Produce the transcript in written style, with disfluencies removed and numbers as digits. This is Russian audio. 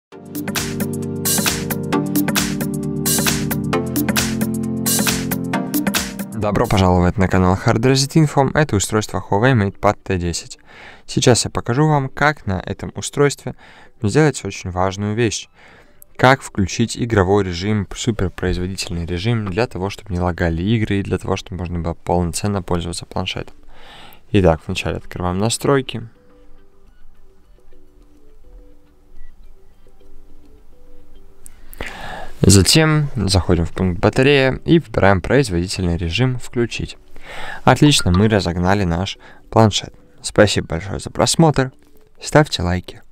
Добро пожаловать на канал Hard Reset Info. Это устройство Huawei MatePad T10. Сейчас я покажу вам, как на этом устройстве сделать очень важную вещь. Как включить игровой режим, суперпроизводительный режим, для того, чтобы не лагали игры и для того, чтобы можно было полноценно пользоваться планшетом. Итак, вначале открываем настройки. Затем заходим в пункт батарея и выбираем производительный режим «Включить». Отлично, мы разогнали наш планшет. Спасибо большое за просмотр. Ставьте лайки.